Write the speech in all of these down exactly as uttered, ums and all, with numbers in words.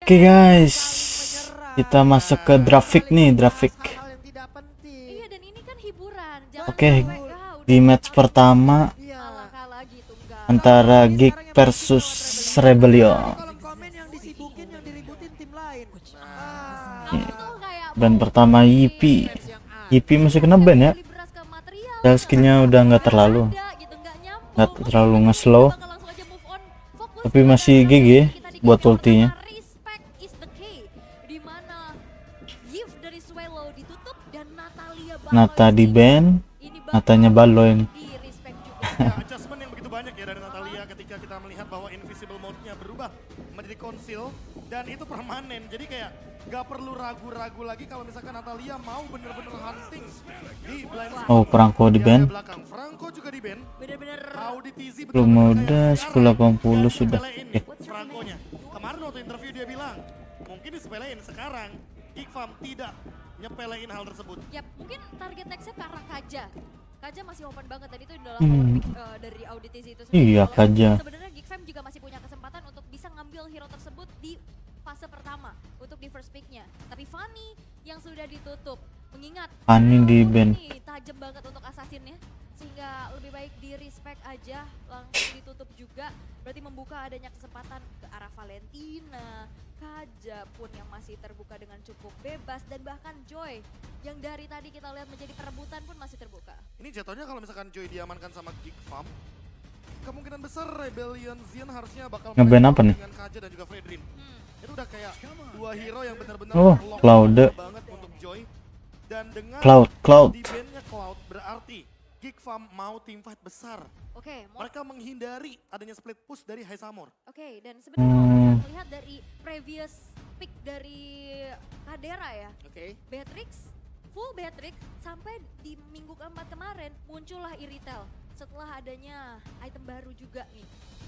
Oke guys, kita masuk ke grafik nih, grafik. Iya, dan ini kan hiburan. Oke, di match pertama antara Geek versus Rebellion. Dan pertama Yipi, Yipi masih kena ban ya. Dan skinnya udah nggak terlalu, nggak terlalu nge-slow, tapi masih G G buat ultinya. Nata di ban, Natanya baloin. Adjustment yang begitu banyak ya dari Natalia ketika kita melihat bahwa invisible mode-nya berubah menjadi conceal dan itu permanen. Jadi kayak gak perlu ragu-ragu lagi kalau misalkan Natalia mau bener-bener hunting di blind spot. Oh, Franco di ban. Franco juga di ban. Bener-bener Belum udah sepuluh delapan puluh sudah. Eh. Franco-nya. Kemarin waktu interview dia bilang mungkin disepelein, sekarang Geek Farm tidak nyepelein hal tersebut. Ya, mungkin target nextnya ke arah Kaja. Kaja masih open banget, tadi itu adalah Hmm. uh, dari auditisi itu Iya, Kaja. Sebenarnya Geek Fam juga masih punya kesempatan untuk bisa ngambil hero tersebut di fase pertama untuk di first pick-nya. Tapi Fanny yang sudah ditutup, mengingat Fanny di ban. ini tajam banget untuk assassin-nya, sehingga lebih baik di respect aja, langsung ditutup juga. Berarti membuka adanya kesempatan ke arah Valentina, Kaja pun yang masih terbuka dengan cukup bebas, dan bahkan Joy yang dari tadi kita lihat menjadi perebutan pun masih terbuka. Ini jatuhnya kalau misalkan Joy diamankan sama Geek Farm, kemungkinan besar Rebellion Zion harusnya bakal Nge-ban apa nih? dengan Kaja dan juga Fredrin. Hmm. Itu udah kayak dua hero yang benar-benar Oh, lock Cloud. banget untuk Joy. Dan dengan Cloud, Cloud. di ban-nya Cloud berarti Geek Farm mau team fight besar. Oke, mau Mereka menghindari adanya split push dari Heisamor. Oke, dan sebenarnya kalau Hmm. kita melihat dari previous pick dari Kadera ya, Oke. Beatrix, full Beatrix, sampai di minggu keempat kemarin muncullah Iritel setelah adanya item baru juga nih.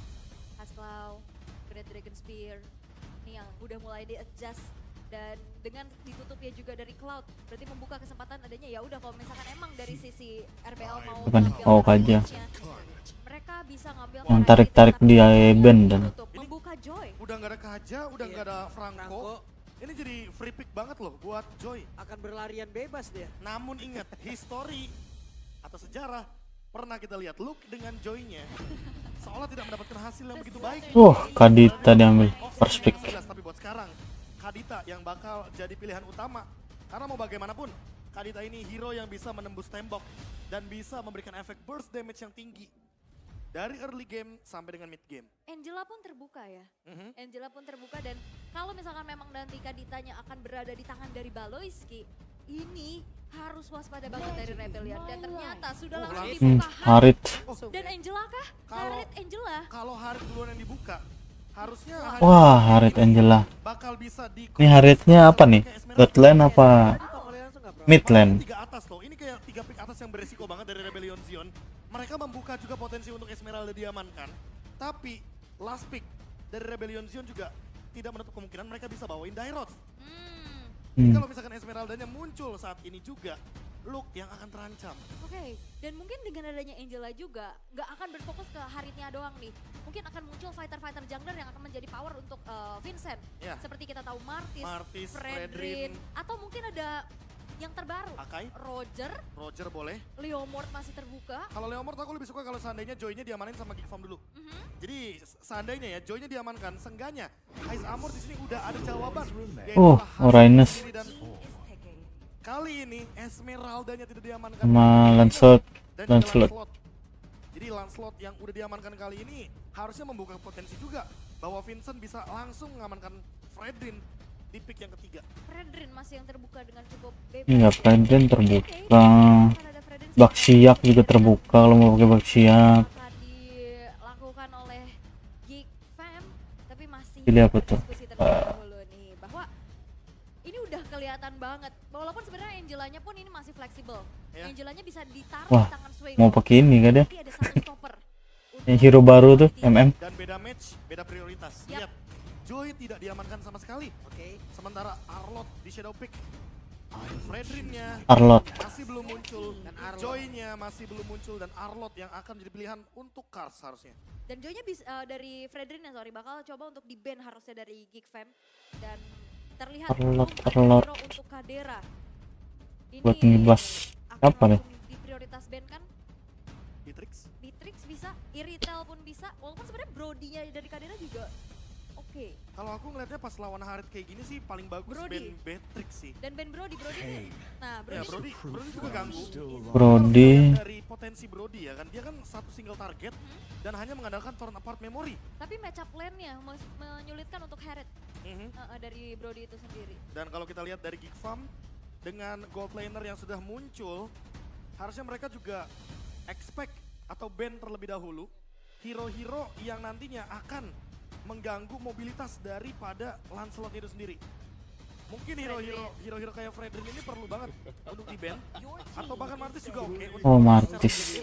Hasclaw, Great Dragon Spear, nih yang udah mulai di-adjust, dan dengan ditutupnya juga dari Cloud, berarti membuka kesempatan adanya ya udah kalau misalkan emang dari sisi R B L mau Bukan, ngambil oh, Kaja. advantage-nya, mereka bisa ngambil Yang para tarik-tarik item, di tapi ban dan tutup, membuka Joy. Udah nggak ada Kaja, udah nggak ada Franco. Franco Ini jadi free pick banget loh buat Joy. akan berlarian bebas dia. Namun ingat, history atau sejarah pernah kita lihat Luke dengan Joy-nya seolah tidak mendapatkan hasil yang begitu baik. Oh, Kadita diambil first pick. Tapi buat sekarang, Kadita yang bakal jadi pilihan utama. Karena mau bagaimanapun, Kadita ini hero yang bisa menembus tembok dan bisa memberikan efek burst damage yang tinggi. Dari early game sampai dengan mid game. Angela pun terbuka ya. Mhm. Angela pun terbuka, dan kalau misalkan memang nanti Kaditanya akan berada di tangan dari Baloyski, ini harus waspada banget dari Rebellion. Dan ternyata sudah Oh, langsung langsung. Hmm, dibuka Harit. Harit. Dan Angela kah? Kalau- Harit Angela. Kalau Harit duluan yang dibuka, harusnya Wah, Harit Angela. bakal bisa di Ini Haritnya apa nih? God lane apa mid lane? tiga atas loh. Ini kayak tiga pick atas yang beresiko banget dari Rebellion Zion. Mereka membuka juga potensi untuk Esmeralda diamankan. Tapi last pick dari Rebellion Zion juga tidak menutup kemungkinan mereka bisa bawain Dairoth. Hmm. Hmm. Kalau misalkan Esmeraldanya muncul saat ini juga, Luke yang akan terancam. Oke, dan mungkin dengan adanya Angela juga nggak akan berfokus ke Haritnya doang nih. Mungkin akan muncul fighter-fighter jungler yang akan menjadi power untuk uh, Vincent. Ya. Seperti kita tahu Martis, Martis, Fredrin, Fredrin. atau mungkin ada yang terbaru. Akai, Roger, Roger boleh. Leomord masih terbuka. Kalau Leomord aku lebih suka kalau seandainya Joy-nya diamanin sama Geek Farm dulu. Mhm. Jadi seandainya ya Joy-nya diamankan, sengganya Ice Armor di sini udah ada jawaban. Yaitu Oh, Harit Orines. sendiri, dan kali ini Esmeraldanya tidak diamankan. Sama Lancelot. Dan juga Lancelot. Lancelot. Jadi Lancelot yang udah diamankan kali ini harusnya membuka potensi juga bahwa Vincent bisa langsung mengamankan Fredrin di pick yang ketiga. Fredrin masih yang terbuka dengan cukup bebas. Iya, Fredrin terbuka. Akan ada Fredrin Baksiak juga terbuka kalau mau pakai Baksiak. akan dilakukan oleh Geek Fam, tapi masih Pilih apa tuh? diskusi terlebih dahulu nih bahwa ini udah kelihatan banget. Walaupun sebenarnya Angelanya pun ini masih fleksibel. Ya. Angelanya bisa ditaruh Wah, di tangan Sway. mau pakai ini kan dia? Tapi ada satu stopper. Yang hero baru tuh, M M. Dan beda match, beda prioritas. Yap. Lihat, Joy tidak diamankan sama sekali. Oke. Sementara Arlot di Shadow Pick Fredrin-nya Arlot. masih belum muncul, Dan Arlot. Joy-nya masih belum muncul, dan Arlot yang akan jadi pilihan untuk Cars harusnya. Dan Joy-nya bis, eh, dari Fredrin ya sorry bakal coba untuk di ban harusnya dari Geek Fam dan terlihat Arlot, untuk Arlot. hero untuk Kadera. Ini Buat ngibas akan apa nih? langsung di prioritas ban kan? Bitrix. Bitrix bisa, Iritel pun bisa. Walaupun sebenarnya Brody-nya dari Kadera juga oke. Kalau aku ngeliatnya pas lawan Harit kayak gini sih paling bagus Brody. band Beatrix sih. Dan Ben Brody, Brody nih. Nah, Ya Brody, Brody, Brody juga ganggu. Brody. Kalau dari potensi Brody ya kan, dia kan satu single target dan hanya mengandalkan turn apart memory. tapi match up lane-nya mas- menyulitkan untuk Harit Mhm. eh, eh, dari Brody itu sendiri. Dan kalau kita lihat dari Geek Farm dengan gold laner yang sudah muncul, harusnya mereka juga expect atau ban terlebih dahulu hero-hero yang nantinya akan mengganggu mobilitas daripada Lancelot itu sendiri. Mungkin hero-hero hero-hero kayak Fredrin ini perlu banget untuk di ban, atau bahkan Martis juga oke. untuk Oh, secara Martis. sendiri.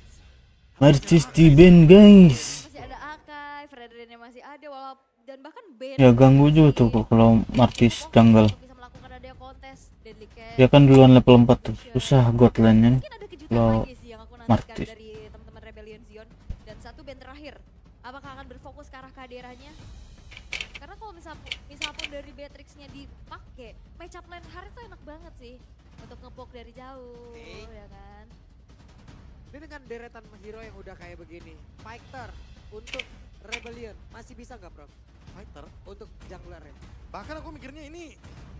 Martis di band guys. Masih ada Akai, Fredrinnya masih ada walaupun dan bahkan Ben Ya ganggu juga tuh kok kalau Martis jungle. untuk bisa melakukan ada kontes Deadly Cat. Dia kan duluan level empat tuh. Susah god lane-nya nih. Mungkin ada kejutan Kalau lagi sih yang aku nantikan Martis. dari teman-teman Rebellion Zion. Dan satu band terakhir, apakah akan berfokus ke arah Kaderanya? Karena kalau misal, misal pun dari Beatrix-nya dipakai, match up lane Harit tuh enak banget sih untuk ngepoke dari jauh, Oke. ya kan? Ini dengan deretan hero yang udah kayak begini, fighter untuk Rebellion masih bisa nggak bro? Fighter. Untuk jungler ya? Bahkan aku mikirnya ini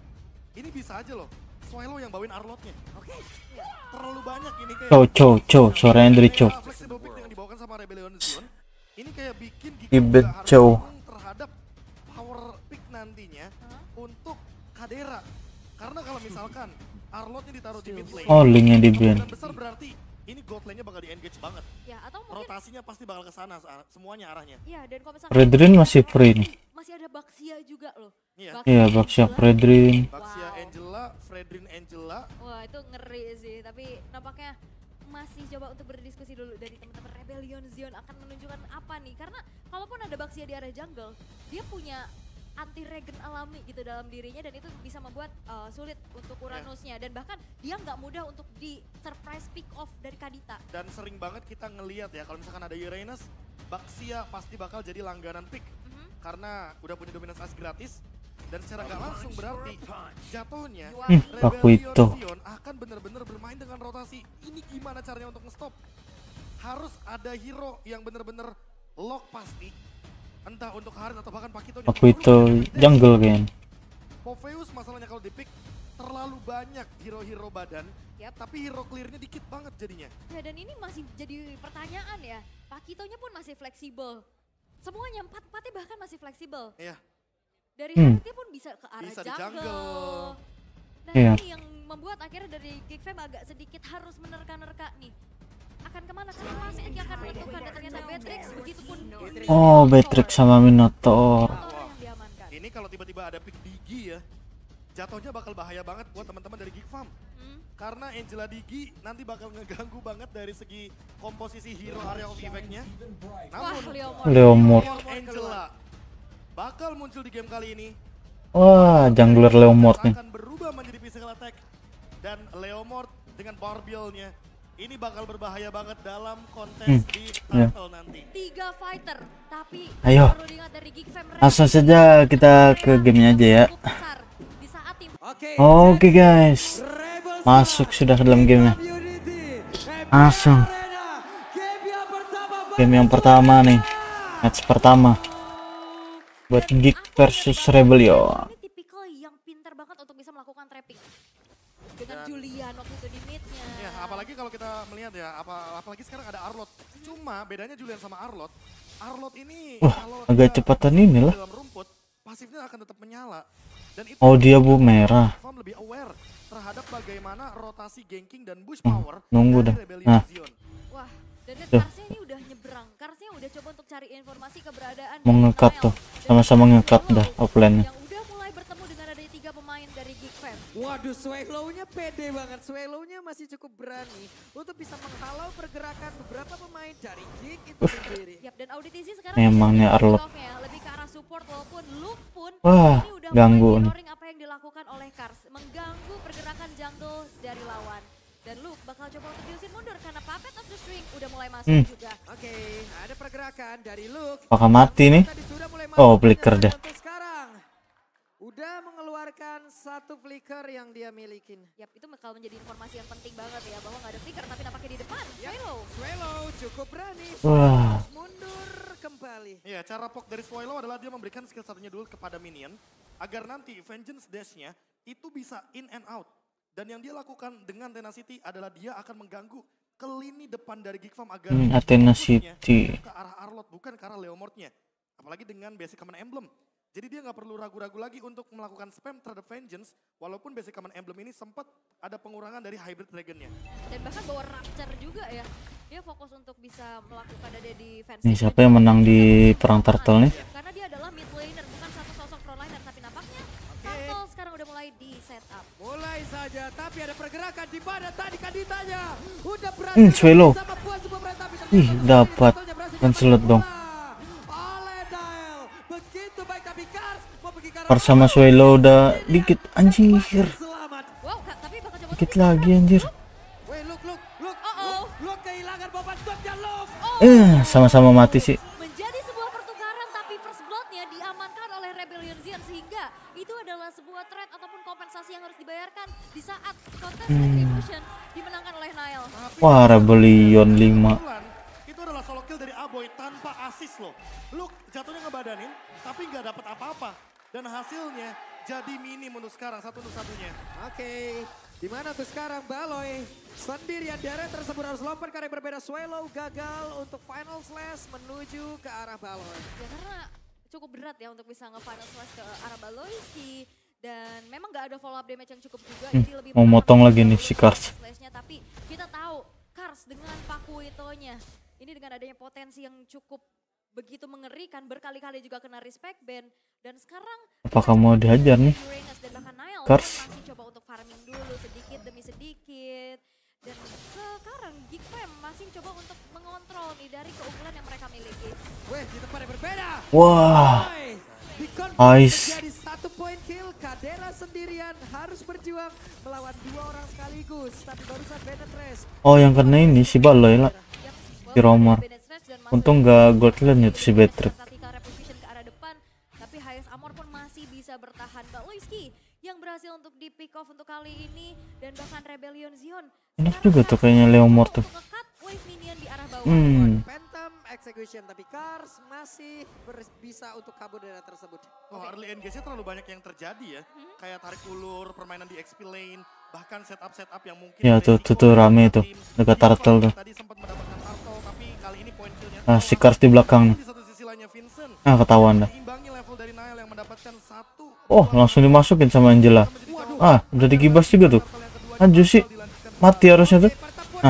ini bisa aja loh. Swallow yang bawain Arlotnya. Oke. Terlalu banyak ini kayak. Cow cow cow suara Andri cow. Kayak flexible pick yang dibawakan sama Rebellion Zion. Ini kayak bikin Geek Ibet juga harus Chow. bingung terhadap power pick nantinya Hah? untuk Kadera. Karena kalau misalkan Arlotnya ditaruh di mid lane, Oh, linknya di ban. kemungkinan besar berarti ini gold lane-nya bakal di engage banget. Ya, atau mungkin Rotasinya pasti bakal ke sana se- semuanya arahnya. ya dan kalau misalkan Fredrin masih free nih. masih ada Baxia juga loh. Iya. Iya, Baxia Fredrin. Baxia Wow. Angela, Fredrin Angela. Wah itu ngeri sih, tapi nampaknya masih coba untuk berdiskusi dulu dari teman-teman Rebellion Zion akan menunjukkan apa nih. Karena kalaupun ada Baxia di area jungle, dia punya anti regen alami gitu dalam dirinya dan itu bisa membuat uh, sulit untuk Uranusnya. Dan bahkan dia nggak mudah untuk di surprise pick off dari Kadita. Dan sering banget kita ngeliat ya kalau misalkan ada Uranus, Baxia pasti bakal jadi langganan pick. Mhm. Karena udah punya dominance as gratis. Dan secara nggak langsung berarti jatuhnya Hmm, aku Rebellion itu. Zion akan benar-benar bermain dengan rotasi. Ini gimana caranya untuk nge-stop? Harus ada hero yang benar-benar lock pasti. Entah untuk Harit atau bahkan Pakitonya. Aku itu jungle kayaknya. Popheus masalahnya kalau di pick terlalu banyak hero-hero badan. Yap. Tapi hero clear-nya dikit banget jadinya. Ya dan ini masih jadi pertanyaan ya. Pakitonya pun masih fleksibel. Semuanya empat-empatnya bahkan masih fleksibel. Iya. Dari Hmm. Haritnya pun bisa ke arah Bisa di jungle. jungle. Nah Iya. ini yang membuat akhirnya dari Geek Fam agak sedikit harus menerka-nerka nih. Akan kemana? Karena pasti akan menentukan dan ternyata Beatrix begitupun. Oh, Beatrix sama Minotaur. Minotaur yang diamankan. Ini kalau tiba-tiba ada pick Digi ya, jatuhnya bakal bahaya banget buat teman-teman dari Geek Farm. Hmm. Karena Angela Digi nanti bakal ngeganggu banget dari segi komposisi hero area of effect-nya. Wah, Namun, Leomord. Leomord. Leomord Angela bakal muncul di game kali ini. Wah, jungler Leomord nih. Akan berubah menjadi physical attack. Dan Leomord dengan barbell-nya ini bakal berbahaya banget dalam kontes Hmm, di iya. title nanti. Tiga fighter, tapi Ayo. perlu diingat dari Geek Fam. Langsung saja kita ke gamenya aja ya. cukup besar di saat tim Oke. Oke guys, Rebel masuk sudah ke dalam gamenya. Community. Langsung. Arena. Game yang pertama. Game yang pertama nih, match pertama buat Geek versus Rebellion. ini tipikal yang pintar banget untuk bisa melakukan trapping. Dengan Julian waktu itu di mid-nya. Ya, apalagi kalau kita melihat ya, apa apalagi sekarang ada Arlot. Cuma bedanya Julian sama Arlot, Arlot ini Wah, kalau agak dia cepatan ini lah. dalam rumput, pasifnya akan tetap menyala. Dan itu Oh, dia bu merah. Farm lebih aware terhadap bagaimana rotasi ganking dan bush Hmm, power nunggu dari dah. Rebellion Nah. Zion. Wah, dan lihat Tuh. Karsnya ini udah nyebrang. Karsnya udah coba untuk cari informasi keberadaan Mau dari nge-cut Kael. tuh, Dan sama-sama Kael nge-cut dah Swallow offline-nya. yang udah mulai bertemu dengan ada tiga pemain dari Geek Fam. Waduh, Swallow-nya pede banget. Swallow-nya masih cukup berani untuk bisa menghalau pergerakan beberapa pemain dari Geek itu sendiri. Yap, dan Auditisi sekarang Memangnya lebih Arlot. off ya, lebih ke arah support walaupun Luke pun Wah, ini udah ganggu mulai nih. ignoring apa yang dilakukan dilakukan oleh Kars, mengganggu pergerakan jungle dari lawan. Dan Luke bakal coba untuk diusir mundur karena Puppet of the String udah mulai masuk Hmm. juga. Oke, ada pergerakan dari Luke. Apakah mati nih? Tadi sudah mulai Oh, masuk flicker dan dah. untuk sekarang udah mengeluarkan satu flicker yang dia milikin. Yap, itu bakal menjadi informasi yang penting banget ya, bahwa nggak ada flicker tapi nampaknya di depan. Yap. Swallow. Swallow cukup berani. Wah. Harus mundur kembali. Iya, cara pok dari Swallow adalah dia memberikan skill satunya dulu kepada minion agar nanti Vengeance Dash-nya itu bisa in and out. Dan yang dia lakukan dengan Tenacity adalah dia akan mengganggu ke lini depan dari Geek Farm agar Hmm, Tenacity. fokusnya ke arah Arlot bukan ke arah Leomord-nya. Apalagi dengan basic command emblem. Jadi dia nggak perlu ragu-ragu lagi untuk melakukan spam terhadap Vengeance walaupun basic command emblem ini sempat ada pengurangan dari Hybrid Dragon-nya. Dan bahkan bawa Rapture juga ya. Dia fokus untuk bisa melakukan ada di fans. Nih siapa yang menang di perang turtle nih? Karena dia adalah mid laner, bukan satu sosok frontliner, tapi nampaknya Turtle sekarang udah mulai di setup. Mulai saja, tapi ada pergerakan di mana tadi kan ditanya. Udah berhasil. Hmm, Swallow. sama Puan sebuah berita, tapi Ih, ternyata dapat. Turtle-nya berhasil Lancelot diambil dong. bola. Oleh Dial. Begitu baik tapi Kars mau pergi ke arah Kars sama Swallow udah dikit anjir. selamat. Wow, Kak, tapi bakal coba Dikit untuk lagi anjir. Weh, look, look, look. Uh-oh. Look kehilangan beban stopnya, look. Eh, sama-sama mati sih. menjadi sebuah pertukaran, tapi first blood-nya diamankan oleh Rebellion Zion, sehingga itu adalah sebuah threat ataupun kompensasi yang harus dibayarkan di saat contest retribution dimenangkan oleh Nile. Tapi Wah, Rebellion lima. kebetulan, itu adalah solo kill dari Aboy tanpa assist loh. Luke jatuhnya ngebadanin tapi nggak dapat apa-apa. Dan hasilnya jadi minim untuk sekarang, satu untuk satunya. Oke, di mana tuh sekarang Baloy sendirian Deret tersebut harus lompat karena yang berbeda. Swallow gagal untuk final slash menuju ke arah Baloy. Ya karena cukup berat ya untuk bisa nge-final slash ke arah Baloyski. Dan memang gak ada follow up damage yang cukup juga. Hmm, jadi lebih mau berat motong untuk lagi nih Baloyski si Kars. slash-nya. Tapi kita tahu Kars dengan Paku Itonya, ini dengan adanya potensi yang cukup begitu mengerikan, berkali-kali juga kena respect ban. Dan sekarang Apakah mau dihajar nih? Uranus dan bahkan Nile Kars. masih coba untuk farming dulu sedikit demi sedikit. Dan sekarang Geek Fam masih coba untuk mengontrol nih dari keunggulan yang mereka miliki. Weh, di tempat yang berbeda. Wah, Boy, dikonfirmasi Ais. menjadi satu poin kill. Kadera sendirian harus berjuang melawan dua orang sekaligus. Tapi barusan Bennett Race. oh yang kena ini si Baloy lah. Yap, Si Romar. Bennett Stretch dan masuk Untung ke- nggak gold lane itu si Beatrix. Tactical reposition ke arah depan, tapi Highest Armor pun masih bisa bertahan. Baloyski yang berhasil untuk di pick off untuk kali ini, dan bahkan Rebellion Zion. Enak sekarang juga tuh berhasil kayaknya Leomord tuh. untuk nge-cut wave minion di arah bawah. Hmm, Phantom execution, tapi Kars masih ber- bisa untuk kabur dari tersebut. Oh, early engage-nya terlalu banyak yang terjadi ya. Kayak tarik ulur, permainan di X P lane, bahkan setup-setup yang mungkin Ya, tuh, beresiko tuh, tuh, rame untuk tuh. tim. Dekat Geek Farm turtle tuh. Tadi sempat mendapatkan turtle, tapi kali ini poin kill-nya ah si terlalu Kars di belakang nih. Di satu sisi lainnya Vincent. Ah, ketahuan dah. Imbangi level dari Nile yang mendapatkan satu. Oh, langsung dimasukin sama Angela. Ah, udah digibas juga tuh. Maju sih. Mati harusnya tuh. Ah. Ah.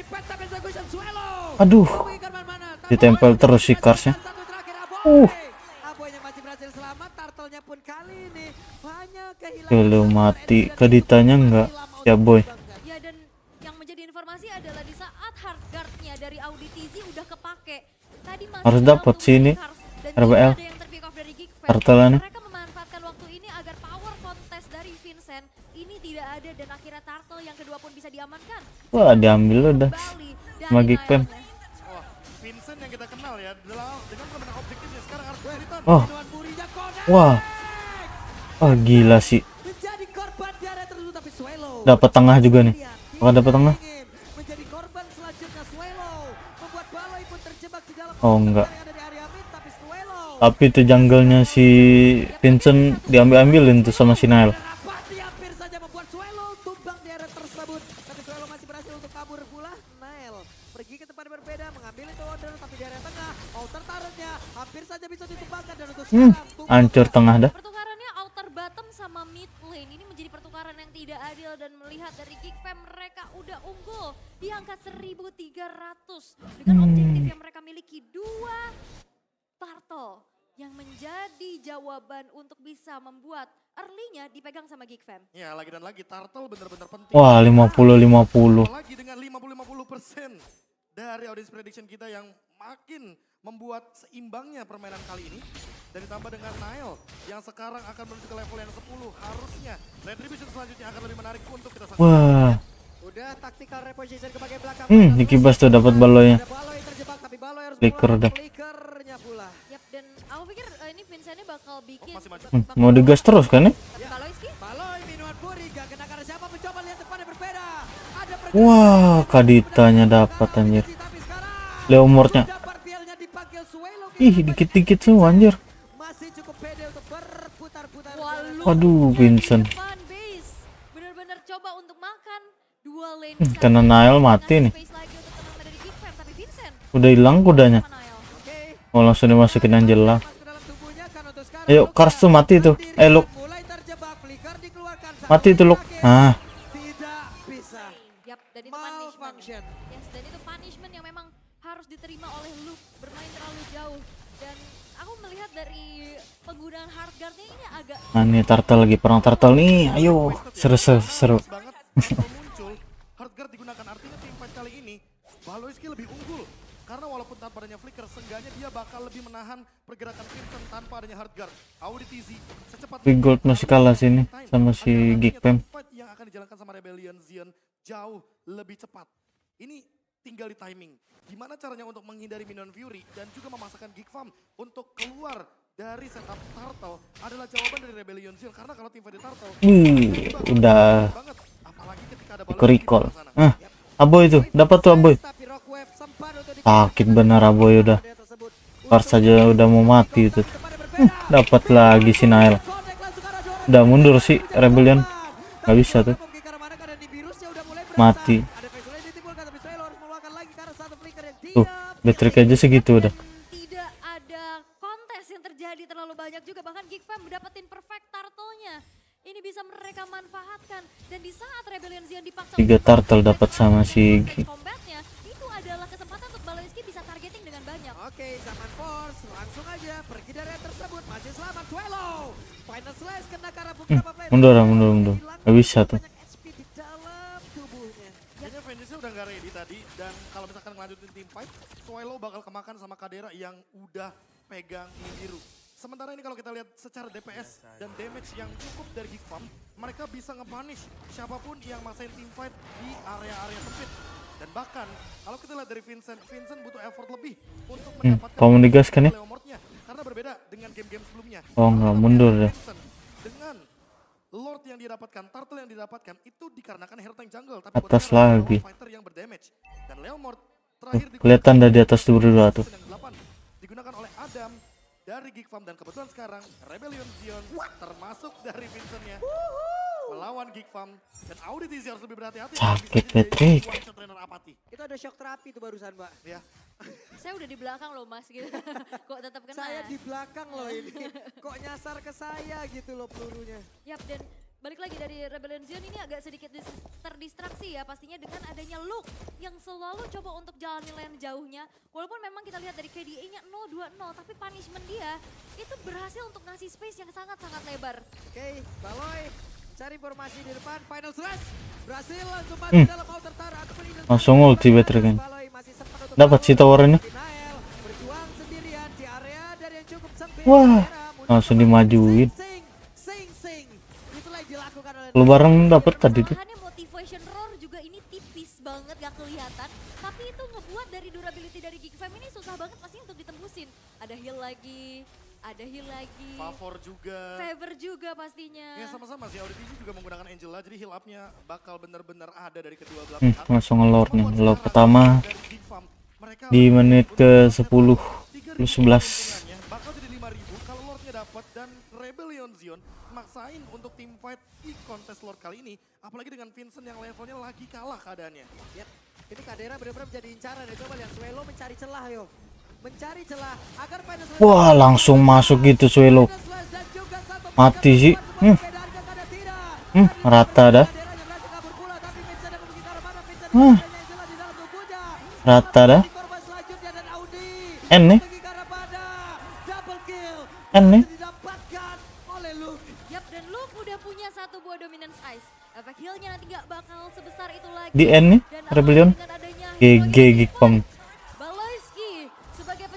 Aduh, ditempel terus si Karsnya. Uh. Aboy yang masih berhasil selamat, turtle-nya pun kali ini banyak kehilangan. Kalau mati, keditanya enggak. Siap boy. Ya, dan yang menjadi informasi adalah di saat hard guard-nya dari Audi T Z udah kepake. Tadi masih Harus ada dapat waktu sih ini, Kars, dan R B L. juga ada yang ter-pick off dari Geek Fam. Turtle-nya. Mereka memanfaatkan waktu ini agar power contest dari Vincent ini tidak ada, dan akhirnya turtle yang kedua pun bisa diamankan. Wah, diambil udah. Kembali dari Sama Geek Fam. Nile-nya. Wah, Vincent yang kita kenal ya, adalah dengan permainan objektifnya sekarang harus kesulitan. Oh, wah. Wah, gila sih. Menjadi korban di area tersebut, tapi Swallow Dapat tengah juga nih. Apakah dapat tengah? ingin menjadi korban selanjutnya. Swallow membuat Baloy pun terjebak di dalam Oh, enggak. yang ada di area mid, tapi Swallow Tapi itu jungle-nya si Vincent diambil-ambilin tuh sama si Nile. Rapati hampir saja membuat Swallow tumbang di area tersebut. Tapi Swallow masih berhasil untuk kabur pula. Nile pergi ke tempat berbeda, mengambil itu order, tapi di area tengah outer turret-nya hampir saja bisa ditumbangkan. Dan untuk Hmm, sekarang tumbang hancur tengah dah. Pertukarannya outer bottom sama mid lane ini menjadi pertukaran yang tidak adil, dan melihat dari Geek Fam mereka udah unggul di angka seribu tiga ratus dengan objektif yang mereka miliki dua turtle yang menjadi jawaban untuk bisa membuat early-nya dipegang sama Geek Fam. Ya, lagi dan lagi turtle benar-benar penting. Wah, lima puluh lima puluh. Lagi dengan lima puluh lima puluh persen dari audience prediction kita yang makin membuat seimbangnya permainan kali ini. Dan ditambah dengan Nile yang sekarang akan menuju ke level yang sepuluh. Harusnya Retribution selanjutnya akan lebih menarik untuk kita saksikan. Wah. Udah tactical reposition ke bagian belakang. Hmm, dikibas tuh dapat baloynya. Ada Baloy terjebak tapi Baloy harus Flicker pulang. dah. Flickernya pula. Yap, dan aku pikir eh, ini Vincentnya bakal bikin. masih maju. Hmm, mau digas terus kan ya? Tapi kalau Iski, Baloy minuman Fury gak kena karena siapa mencoba lihat depannya berbeda. Ada pergerakan. Wah, kaditanya dapat anjir. Tapi sekarang Leomordnya. dapat Bielnya dipanggil Suelo. Ih, dikit-dikit semua anjir. Masih cukup pede untuk berputar-putar. walu. Waduh, Vincent. Fan base benar-benar coba untuk makan dua lane. Hmm, di karena sana. Nile mati Ngasih nih. space lagi untuk teman dari Geek Fam, tapi Vincent Udah hilang kudanya. sama Nile. Oke. Oh, langsung dimasukin Angela. Masuk ke dalam tubuhnya kan untuk sekarang. Ayo, Kars tuh mati tuh. Eh, Luke. Mulai terjebak, Flicker dikeluarkan. Mati tuh, Luke. Ah, Tidak bisa. Yap, dan itu punishment. Malfunction. Yes, dan itu punishment yang memang harus diterima oleh Luke, bermain terlalu jauh. Dan aku melihat dari penggunaan hard guard-nya ini agak nah nih turtle lagi perang turtle nih. Ayo, seru seru seru. Bagus banget Turtle muncul, Heartguard digunakan, artinya tim fight kali ini Baloyski lebih unggul. Karena walaupun tanpa adanya Flicker, seenggaknya dia bakal lebih menahan pergerakan Vincent tanpa adanya Heartguard. Audi T Z secepat Big Gold masih kalah sini sama si Geek Fam. fight yang akan dijalankan sama Rebellion Zion jauh lebih cepat. Ini tinggal di timing. Gimana caranya untuk menghindari Minion Fury dan juga memasakkan Geek Fam untuk keluar dari setup Turtle adalah jawaban dari Rebellion Zion. Karena kalau tim fight di Turtle Wih, udah banget, apalagi ketika ada Eco recall. di sana. Ah, Aboy tuh, dapat tuh Aboy. Tapi Rockwave sempat untuk Sakit bener Aboy udah. tersebut. Kars saja udah mau mati itu. Hmm, dapat lagi si Nile. Connect langsung arah juara. Udah mundur sih Rebellion. Gak bisa tuh. Mungkin karena mana keadaan di virusnya udah mulai berasa. Mati. Ada visual yang ditimbulkan tapi Suelo harus mengeluarkan lagi karena satu flicker yang Tuh, diam. Beatrix aja segitu udah. tidak ada kontes yang terjadi terlalu banyak juga. Bahkan Geek Fam dapetin perfect turtle-nya. Ini bisa mereka manfaatkan. Dan di saat Rebellion Zion dipaksa Tiga untuk turtle melakukan dapat sama si advance combat-nya, itu adalah kesempatan untuk Baloyski bisa targeting dengan banyak. Oke, zaman Force langsung aja pergi dari yang tersebut. Masih selamat Suelo. Final slash kena ke arah beberapa player. Mundur mundur mundur. Gak bisa tuh. Banyak H P di dalam tubuhnya. Kayaknya Vengeance udah nggak ready tadi, dan kalau misalkan ngelanjutin tim fight, Suelo bakal kemakan sama Kadera yang udah pegang ini biru. Sementara ini kalau kita lihat secara D P S dan damage yang cukup dari Geek Fam, mereka bisa nge-punish siapapun yang maksain tim fight di area-area sempit. Dan bahkan kalau kita lihat dari Vincent, Vincent butuh effort lebih untuk Hmm, mendapatkan kamu digaskan ya? Leomordnya. Karena berbeda dengan game-game sebelumnya. Oh nggak mundur ya. Vincent dengan Lord yang didapatkan, Turtle yang didapatkan itu dikarenakan hero tank jungle, tapi Atas buat mereka lagi. adalah fighter yang berdamage. Dan Leomord terakhir digunakan Kelihatan dah di atas tuh berdua tuh. yang delapan, digunakan oleh Adam dari Geek Fam, dan kebetulan sekarang Rebellion Zion termasuk dari Vincentnya melawan Geek Fam, dan Audi T Z harus lebih berhati-hati. Sakit, Bisa jadi Patrick. one shot trainer apati. Itu ada shock terapi tuh barusan, Mbak. Ya. Saya udah di belakang loh mas gitu. Kok tetap kena? Saya di belakang loh ini. Kok nyasar ke saya gitu loh pelurunya. Yap, dan balik lagi dari Rebellion Zion ini agak sedikit dis- terdistraksi ya pastinya dengan adanya Luke yang selalu coba untuk jalani lane jauhnya. Walaupun memang kita lihat dari K D A-nya nol dua nol, tapi punishment dia itu berhasil untuk ngasih space yang sangat-sangat lebar. Oke, Baloy cari informasi di depan. Final slash berhasil langsung masuk Hmm. dalam outer tower ataupun identitas. Langsung ulti Beatrix kan. Baloy masih sempat untuk Dapat si tower ini. Nael berjuang sendirian di area dari yang cukup sempit. Wah, Kadera langsung muncul dimajuin. Sing, sing, sing. Itulah yang dilakukan oleh Lu bareng dapat tadi tuh. Malahannya motivation roar juga ini tipis banget gak kelihatan. Tapi itu ngebuat dari durability dari Geek Fam ini susah banget pasti untuk ditembusin. Ada heal lagi, ada heal lagi. Favor juga. Favor juga pastinya. Ya sama-sama sih, Audi T Z juga menggunakan Angela, jadi heal up-nya bakal benar-benar ada dari kedua belah Hmm, pihak. langsung ngelord nih. Membuat Lord sekarang pertama dari Geek Fam, mereka di menit ke sepuluh plus sebelas. keuntungannya bakal jadi lima ribu kalau Lordnya dapat, dan Rebellion Zion maksain untuk tim fight di kontes Lord kali ini, apalagi dengan Vincent yang levelnya lagi kalah keadaannya. Yap, ini Kadera benar-benar menjadi incaran. Ya, coba lihat Suelo mencari celah yo. Mencari celah agar final slash. Wah, langsung masuk gitu Suelo. Final slash dan juga satu Mati sih. sebuah Hmm. perbedaan kepada tidak. Hmm, rata dah. Kadera yang berhasil kabur pula, tapi Vincent yang pergi ke arah mana? Vincent Hmm. yang jelas di dalam tubuhnya. Rata dah. Di korban selanjutnya dan Audi N nih. pergi ke arah pada double kill. N nih. Didapatkan oleh Luke. Yap, dan Luke udah punya satu buah dominance ice. Efek healnya nanti gak bakal sebesar itu lagi. Di N nih, Dan Rebellion. apalagi dengan adanya G G hero yang Geek Fam. Baloyski sebagai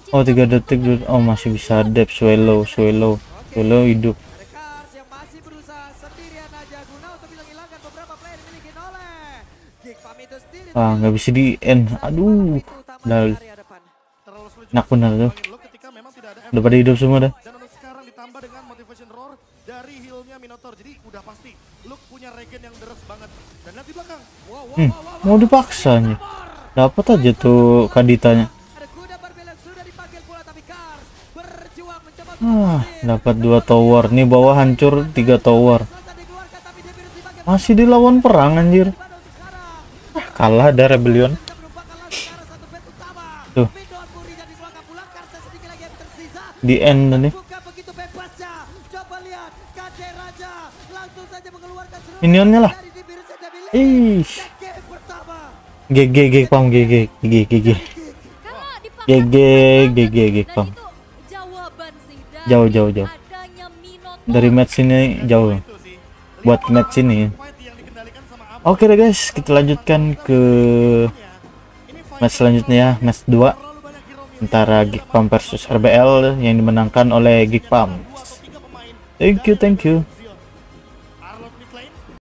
Oh, tiga detik dulu. Oh, masih bisa dep. Swallow, swallow, swallow hidup. Ada Cars yang masih berusaha sendirian aja guna untuk bisa hilangkan beberapa player yang dimiliki oleh Geekfam itu sendiri. Ah, nggak bisa di end. Aduh, udah Area depan. Terlalu sulit enak juga bener tuh. ngembangin Luke ketika memang tidak ada Udah pada hidup semua dah. dan untuk sekarang ditambah dengan motivation roar dari healnya Minotaur. Jadi udah pasti Luke punya regen yang deres banget. Dan lihat di belakang. Wow, wow, Hmm, wow, wow, mau dipaksa nih. Dapat aja tuh kaditanya. Ada kuda berbela sudah dipanggil pula tapi Cars berjuang mencoba Ah, dapat dua tower. Nih bawah hancur tiga tower. selesai dikeluarkan tapi dia virus dipakai Masih dilawan perang anjir. pada untuk sekarang. Ah, kalah ada Rebellion. Bisa menumpangkan lagi ke arah satu bed utama. Tuh. Midon Puri dan dikeluarkan pula Cars dan sedikit lagi yang tersisa. Di end nih. Bukan begitu bebasnya. Coba lihat Kade Raja langsung saja mengeluarkan seluruh Minionnya lah. dari di virus yang dia miliki. Ih. Dan game pertama. G G G pam G G G G G. Karena dipaksa G G banget G G G dan pam. itu jawaban sih dari Jauh, jauh, jauh. adanya Minotaur. Dari match ini jauh. Itu sih. Buat match ini. Fight yang dikendalikan sama Abu. Oke deh guys, kita lanjutkan ke Ini fight match selanjutnya ya, match dua terlalu banyak hero milih. antara Geekpam versus R B L yang dimenangkan oleh Geekpam. Dua atau tiga pemain. Thank you, thank you.